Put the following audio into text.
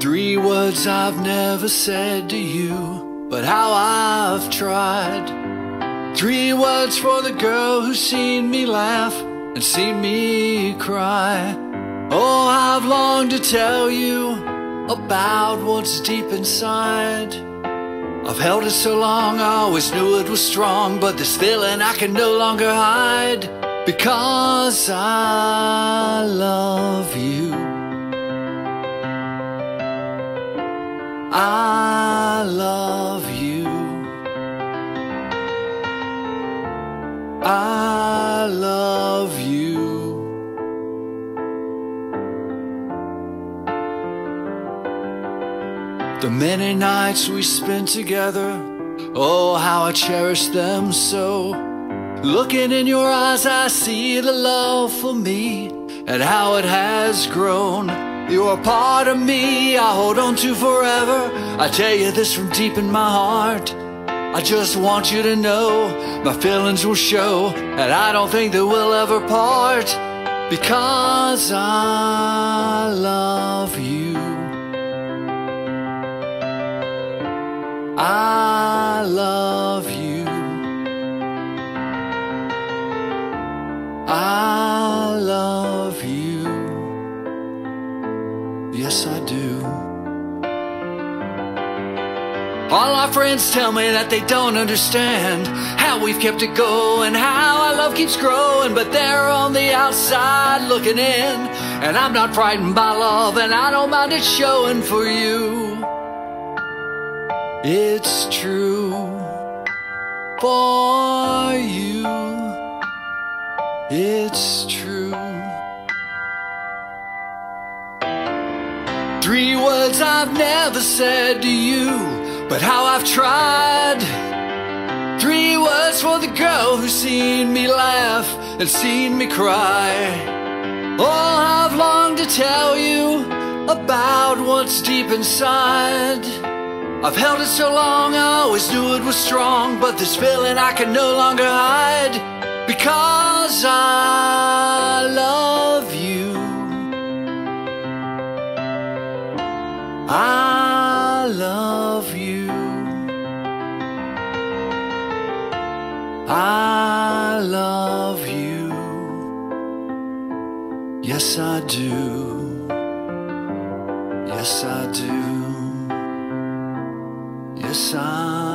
Three words I've never said to you, but how I've tried. Three words for the girl who's seen me laugh and seen me cry. Oh, I've longed to tell you about what's deep inside. I've held it so long, I always knew it was strong, but this feeling I can no longer hide. Because I love you, I love you, I love you. The many nights we spent together, oh, how I cherish them so. Looking in your eyes, I see the love for me and how it has grown. You're a part of me I hold on to forever. I tell you this from deep in my heart. I just want you to know my feelings will show, and I don't think that we'll ever part. Because I love you, I love you, I love you. Yes, I do. All our friends tell me that they don't understand how we've kept it going, how our love keeps growing, but they're on the outside looking in. And I'm not frightened by love, and I don't mind it showing for you. It's true for you. It's true. Three words I've never said to you, but how I've tried. Three words for the girl who's seen me laugh and seen me cry. Oh, I've longed to tell you about what's deep inside. I've held it so long, I always knew it was strong, but this feeling I can no longer hide. Because I love you, I love you, I love you. Yes, I do. Yes, I do. Yes, I